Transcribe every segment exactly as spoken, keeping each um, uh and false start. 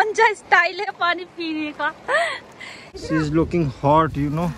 कौन सा स्टाइल है पानी पीने का। She is looking hot, you know.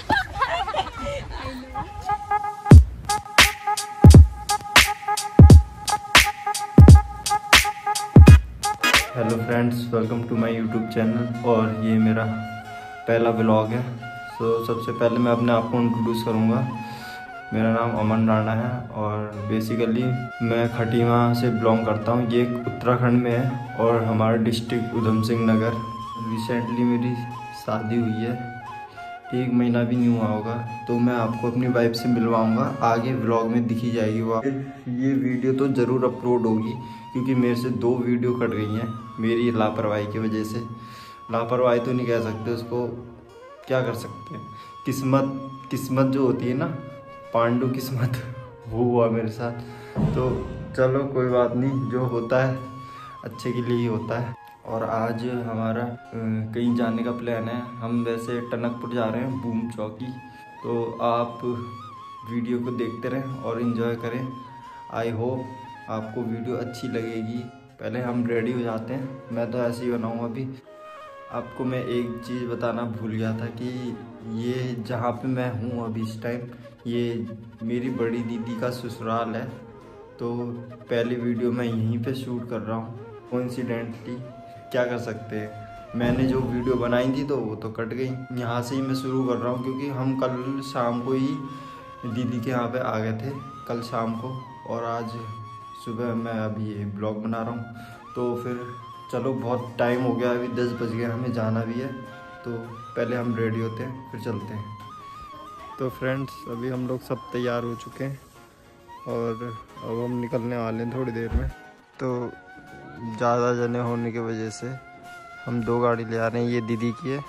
Hello friends, welcome to my YouTube channel और ये मेरा पहला व्लॉग है। सो so, सबसे पहले मैं अपने आप को इंट्रोड्यूस करूँगा। मेरा नाम अमन राणा है और बेसिकली मैं खटीमा से बिलोंग करता हूँ। ये उत्तराखंड में है और हमारा डिस्ट्रिक्ट उधम सिंह नगर। रिसेंटली मेरी शादी हुई है, एक महीना भी नहीं हुआ होगा, तो मैं आपको अपनी वाइफ से मिलवाऊंगा। आगे व्लॉग में दिखी जाएगी वो। ये वीडियो तो ज़रूर अपलोड होगी क्योंकि मेरे से दो वीडियो कट गई हैं मेरी लापरवाही की वजह से। लापरवाही तो नहीं कह सकते उसको, क्या कर सकते हैं। किस्मत किस्मत जो होती है ना, पांडु किस्मत, वो हुआ मेरे साथ। तो चलो कोई बात नहीं, जो होता है अच्छे के लिए ही होता है। और आज हमारा कहीं जाने का प्लान है। हम वैसे टनकपुर जा रहे हैं, बूम चौकी। तो आप वीडियो को देखते रहें और इन्जॉय करें। आई होप आपको वीडियो अच्छी लगेगी। पहले हम रेडी हो जाते हैं, मैं तो ऐसे ही बनाऊँ। अभी आपको मैं एक चीज़ बताना भूल गया था कि ये जहाँ पे मैं हूँ अभी इस टाइम, ये मेरी बड़ी दीदी का ससुराल है। तो पहली वीडियो मैं यहीं पे शूट कर रहा हूँ। कोइंसिडेंटली क्या कर सकते हैं, मैंने जो वीडियो बनाई थी तो वो तो कट गई। यहाँ से ही मैं शुरू कर रहा हूँ क्योंकि हम कल शाम को ही दीदी के यहाँ पे आ गए थे, कल शाम को। और आज सुबह मैं अभी ये ब्लॉग बना रहा हूँ। तो फिर चलो, बहुत टाइम हो गया, अभी दस बज गए, हमें जाना भी है। तो पहले हम रेडी होते हैं फिर चलते हैं। तो फ्रेंड्स, अभी हम लोग सब तैयार हो चुके हैं और अब हम निकलने वाले हैं थोड़ी देर में। तो ज़्यादा जने होने की वजह से हम दो गाड़ी ले आ रहे हैं। ये दीदी की है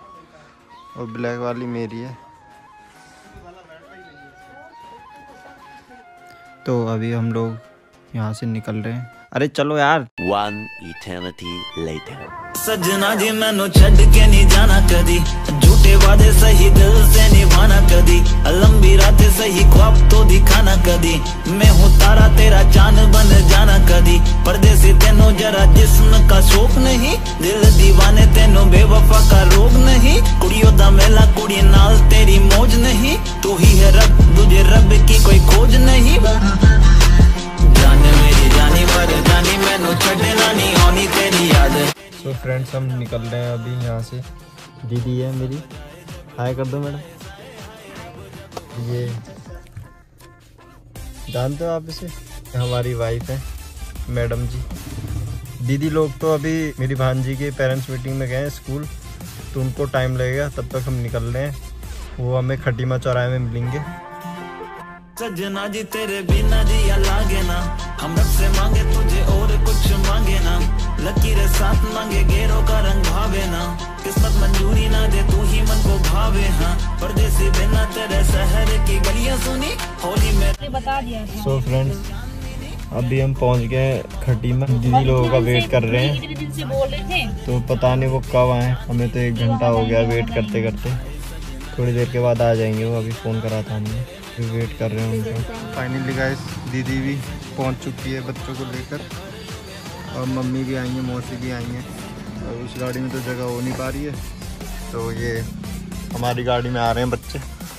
और ब्लैक वाली मेरी है। तो अभी हम लोग यहाँ से निकल रहे हैं। अरे चलो यार। One eternity later. सजना जी मैनू छड़ के नहीं जाना कदी, झूठे वादे सही दिल से निभाना कदी, लंबी रातें सही ख्वाब तो दिखाना कदी। मैं हूँ तारा तेरा चांद बन जाना कदी, परदेसी तेनों जरा जिस्म का शौक नहीं, दिल दीवाने तेनों बेवफा का रोग नहीं। कुड़ियों दा मेला कुड़ी नाल तेरी मौज नहीं, तू ही है रब, तुझे रब की कोई खोज नहीं। जाने मेरी जानी पर जानी मैनू छड़ना नहीं होनी तेरी याद। तो फ्रेंड्स, हम निकल रहे हैं अभी यहाँ से। दीदी है मेरी, हाय कर दो मैडम। ये जानते हो आप इसे, हमारी वाइफ है मैडम जी। दीदी लोग तो अभी मेरी भांजी के पेरेंट्स मीटिंग में गए हैं स्कूल, तो उनको टाइम लगेगा, तब तक हम निकल रहे हैं। वो हमें खटीमा चौराहे में मिलेंगे। सजना जी तेरे बिना जिया लागे ना, हम रब से मांगे तुझे और कुछ मांगे ना, लकीरें साथ मांगे गेरों का रंग भावे ना, किस्मत मंजूरी ना दे तू ही मन को भावे। हाँ परदेसी बिना तेरे शहर की गलियां सुनी, होली में बता दिया। सो फ्रेंड्स, अभी हम पहुंच गए खटीमा। दीदी लोगों का वेट कर रहे हैं। इतने दिन से बोल रहे थे, तो पता नहीं वो कब आए, हमें तो एक घंटा हो गया वेट करते करते। थोड़ी देर के बाद आ जाएंगे वो, अभी फ़ोन करा था हमने, फिर वेट कर रहे हैं उनका। फाइनली गाइस, दीदी भी पहुंच चुकी है बच्चों को लेकर, और मम्मी भी आई हैं, मौसी भी आई हैं। और उस गाड़ी में तो जगह हो नहीं पा रही है, तो ये हमारी गाड़ी में आ रहे हैं बच्चे।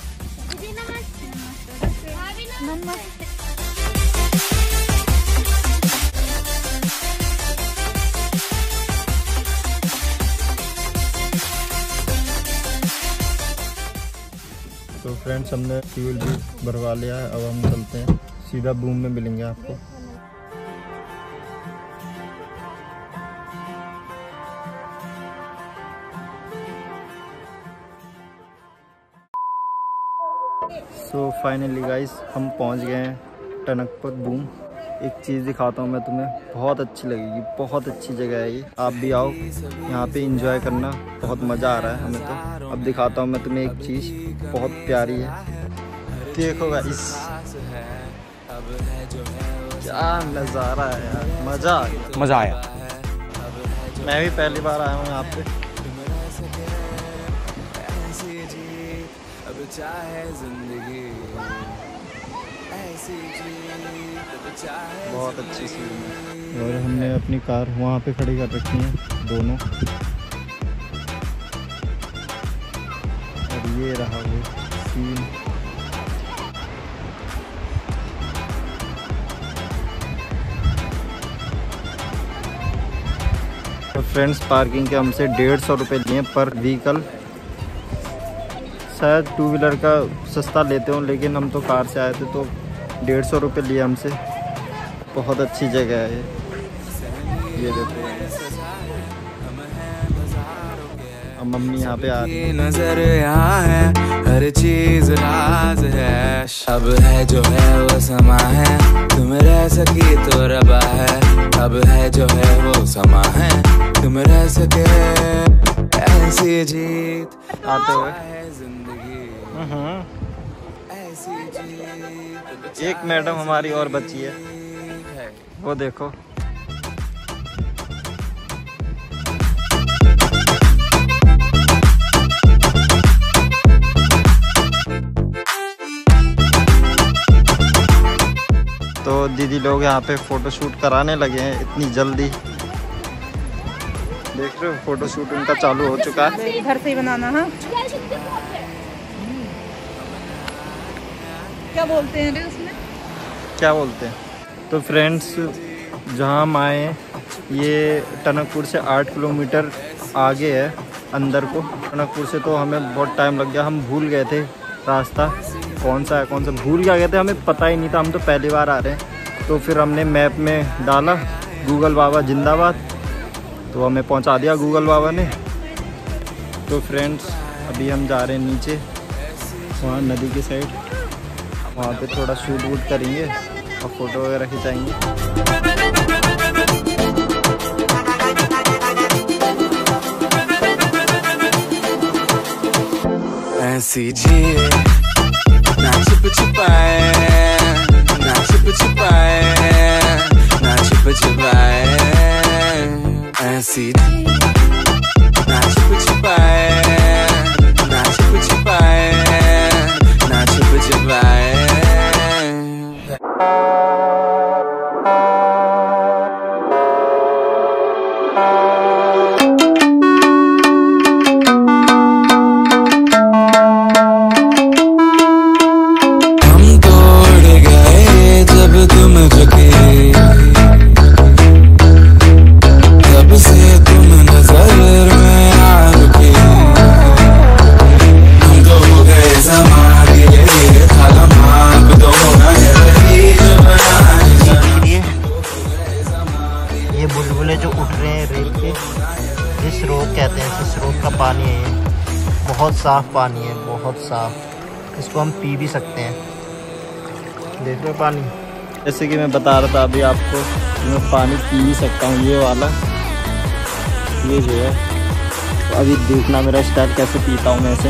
तो फ्रेंड्स, हमने फ्यूल भी भरवा लिया है। अब हम चलते हैं, सीधा बूम में मिलेंगे आपको। सो फाइनली गाइस, हम पहुंच गए हैं टनकपुर बूम। एक चीज़ दिखाता हूँ मैं तुम्हें, बहुत अच्छी लगेगी, बहुत अच्छी जगह है ये। आप भी आओ यहाँ पे, एंजॉय करना, बहुत मज़ा आ रहा है हमें तो। अब दिखाता हूँ मैं तुम्हें एक चीज़, बहुत प्यारी है, देखो गाइस, क्या नज़ारा है यार, मज़ा आ गया, मजा आया। मैं भी पहली बार आया हूँ यहाँ पे। बहुत अच्छी सीन है। और हमने अपनी कार वहाँ पे खड़ी कर रखी है दोनों। और ये रहा वो सीन। तो फ्रेंड्स पार्किंग के हमसे डेढ़ सौ रुपये लिए पर व्हीकल। शायद टू व्हीलर का सस्ता लेते हो, लेकिन हम तो कार से आए थे तो डेढ़ सौ रुपये लिए हमसे। बहुत अच्छी जगह है ये ये देखो। अब मम्मी यहाँ पे आ रही है। नजर यहाँ है, हर चीज राज है। अब है जो है वो समा है, तुम रह सकी तो रबा है। अब है जो है वो समा है, तुम रह सके ऐसी जीत आते हुए जिंदगी। ऐसी जीत एक मैडम हमारी और बची है, वो देखो। तो दीदी लोग यहाँ पे फोटो शूट कराने लगे हैं इतनी जल्दी। देख रहे हो फोटो शूट उनका चालू हो चुका है। घर से ही बनाना है। क्या बोलते हैं रे उसमें? क्या बोलते हैं? तो फ्रेंड्स जहाँ हम आए हैं ये टनकपुर से आठ किलोमीटर आगे है अंदर को। टनकपुर से तो हमें बहुत टाइम लग गया, हम भूल गए थे रास्ता कौन सा है कौन सा भूल गया गए थे, हमें पता ही नहीं था। हम तो पहली बार आ रहे हैं, तो फिर हमने मैप में डाला गूगल बाबा जिंदाबाद, तो हमें पहुंचा दिया गूगल बाबा ने। तो फ्रेंड्स अभी हम जा रहे हैं नीचे वहाँ नदी की साइड, वहाँ पे थोड़ा शूट वूट करेंगे और फोटो वगैरह खिंचाएंगे। ऐसी जी ना छिप छिपाए, ना छिप छिपाए, ना छिप छिपाए। ऐसी ना छिप छिपाए, ना छिप छिपाए, ना छिप छिपाए। कहते हैं स्रोत का पानी है ये, बहुत साफ़ पानी है, बहुत साफ़। इसको हम पी भी सकते हैं। देख लो पानी, जैसे कि मैं बता रहा था अभी आपको, मैं पानी पी भी सकता हूँ ये वाला, ये जो है। तो अभी देखना मेरा स्टाइल कैसे पीता हूँ मैं इसे।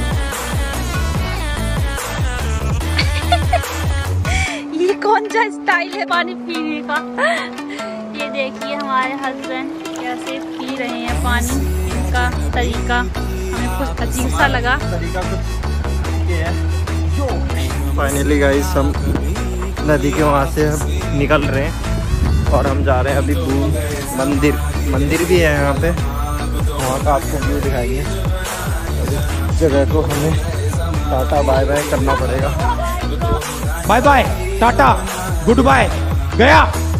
ये कौन सा स्टाइल है पानी पीने का? ये देखिए हमारे हस्बैंड कैसे पी रहे हैं पानी। इनका तरीका हमें कुछ अजीब सा लगा। तरीका कुछ ये है। फाइनली गाइस हम नदी के वहाँ से हम निकल रहे हैं और हम जा रहे हैं अभी पूल मंदिर। मंदिर भी है यहाँ पे, वहाँ का आपको व्यू दिखाएंगे। इस जगह को हमें टाटा बाय बाय करना पड़ेगा। Bye bye tata good bye गया।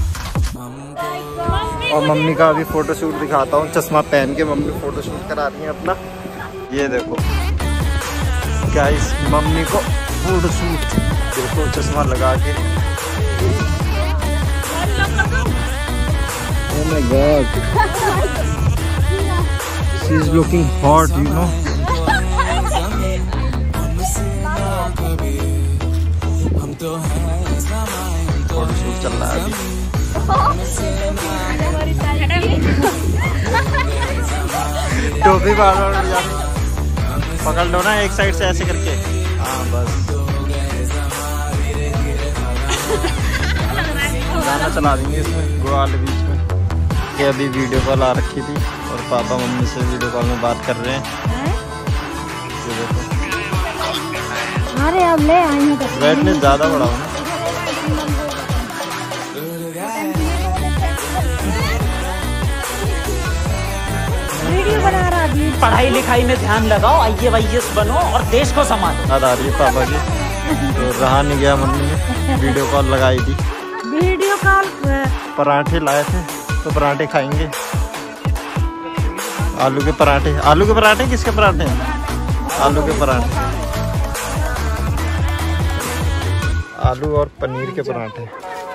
और मम्मी का अभी फोटो शूट दिखाता हूँ। चश्मा पहन के मम्मी फोटो शूट करा रही है अपना। ये देखो गाइस मम्मी को फोटो शूट, देखो चश्मा लगा के। Oh my God, she is looking hot, you know. Photo shoot चल रहा है अभी। टोपी बार बार उड़ जाती, पकड़ लो ना एक साइड से ऐसे करके। हाँ बस गाना चला देंगे इसमें गोवा वाले बीच में। ये अभी वीडियो कॉल आ रखी थी और पापा मम्मी से वीडियो कॉल में बात कर रहे हैं। ये देखो अरे अब ले आए हैं। ब्राइटनेस ज़्यादा बढ़ाओ ना। वीडियो बना रहा अभी। पढ़ाई लिखाई में ध्यान लगाओ, आई ए वाई एस बनो और देश को संभालो। याद आ रही है पापा की, तो रहा नहीं गया, मम्मी ने वीडियो कॉल लगाई थी। वीडियो कॉल पराठे लाए थे तो पराठे खाएंगे, आलू के पराठे। आलू के पराठे किसके पराठे हैं? आलू के पराठे, आलू और पनीर के पराठे।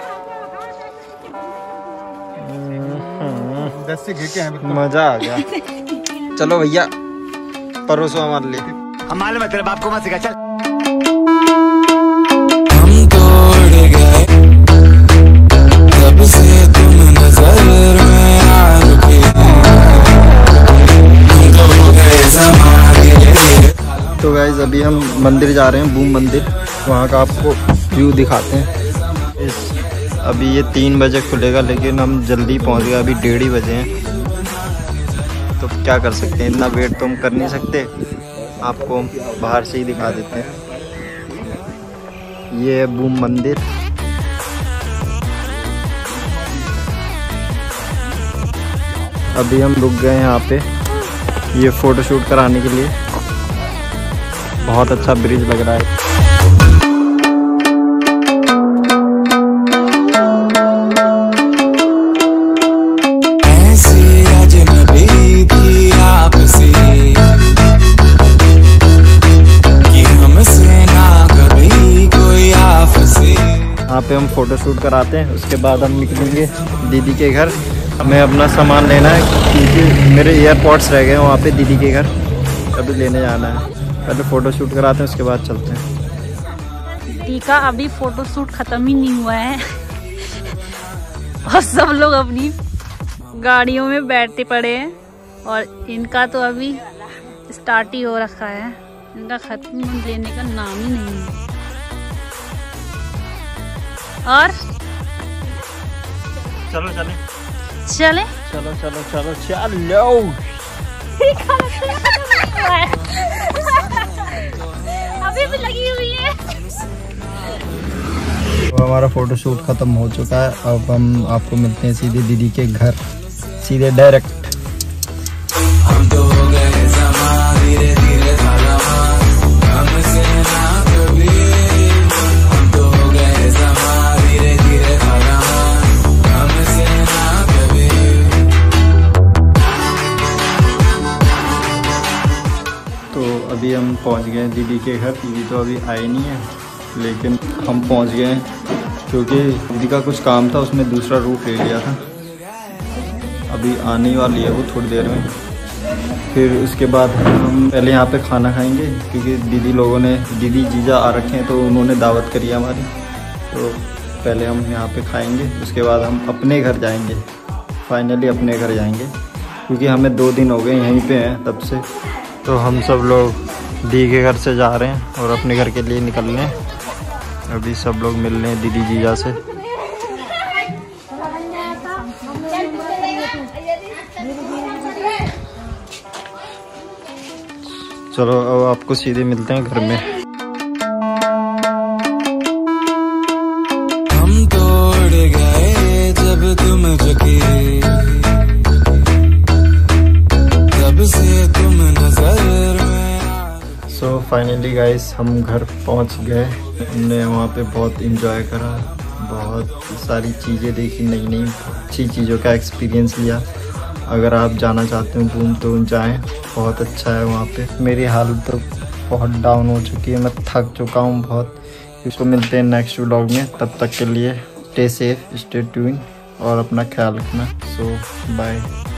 मजा आ गया। चलो भैया परोसो हमारे लिए। हमारे मतलब आपको मत सिखा चल। हम तोड़ गए तब से तुम नजर में आ रुके, हम तो हो गए ज़माने। तो गाइस अभी हम मंदिर जा रहे हैं, बूम मंदिर। वहाँ का आपको व्यू दिखाते हैं। इस अभी ये तीन बजे खुलेगा, लेकिन हम जल्दी पहुँच गए, अभी डेढ़ ही बजे हैं। तो क्या कर सकते हैं, इतना वेट तो हम कर नहीं सकते। आपको हम बाहर से ही दिखा देते हैं। ये है बूम मंदिर। अभी हम रुक गए हैं यहाँ पे ये फ़ोटो शूट कराने के लिए। बहुत अच्छा ब्रिज लग रहा है। यहाँ पे हम फोटो शूट कराते हैं, उसके बाद हम निकलेंगे दीदी के घर। हमें अपना सामान लेना है क्योंकि मेरे एयरपोर्ट्स रह गए हैं वहाँ पे दीदी के घर, अभी लेने जाना है। पहले फ़ोटो शूट कराते हैं, उसके बाद चलते हैं। दी का अभी फ़ोटो शूट ख़त्म ही नहीं हुआ है और सब लोग अपनी गाड़ियों में बैठते पड़े हैं और इनका तो अभी स्टार्ट ही हो रखा है। इनका ख़त्म लेने का नाम ही नहीं है। और चलो चले चले चलो चलो चलो चलो। अभी भी लगी हुई है। तो हमारा फोटो शूट खत्म हो चुका है। अब हम आपको मिलते हैं सीधे दीदी के घर, सीधे डायरेक्ट। हम तो हो गए ज़माने, धीरे धीरे हमसे ना कभी। हम तो हो गए ज़माने, धीरे धीरे हमसे ना कभी। तो अभी हम पहुंच गए हैं दीदी के घर। दीदी तो अभी आई नहीं है, लेकिन हम पहुंच गए हैं क्योंकि दीदी का कुछ काम था, उसमें दूसरा रूट ले लिया था। अभी आने वाली है वो थोड़ी देर में। फिर उसके बाद हम पहले यहाँ पे खाना खाएंगे क्योंकि दीदी लोगों ने, दीदी जीजा आ रखे हैं तो उन्होंने दावत करी है हमारी। तो पहले हम यहाँ पे खाएंगे, उसके बाद हम अपने घर जाएंगे। फाइनली अपने घर जाएंगे क्योंकि हमें दो दिन हो गए यहीं पे हैं तब से। तो हम सब लोग दी के घर से जा रहे हैं और अपने घर के लिए निकल रहे हैं। अभी सब लोग मिल रहे हैं दीदी जीजा से। चलो अब आपको सीधे मिलते हैं घर में। हम तोड़ गए जब तुम झुके, तब से तुम नजर में। सो फाइनली गाइस हम घर पहुंच गए। हमने वहाँ पे बहुत इंजॉय करा, बहुत सारी चीज़ें देखी, नई नई अच्छी चीज़ों का एक्सपीरियंस लिया। अगर आप जाना चाहते हो बूम तो जाएं, बहुत अच्छा है वहाँ पे। मेरी हालत तो बहुत डाउन हो चुकी है, मैं थक चुका हूँ बहुत। इसको मिलते हैं नेक्स्ट व्लॉग में, तब तक के लिए स्टे सेफ, स्टे ट्यून और अपना ख्याल रखना। So bye.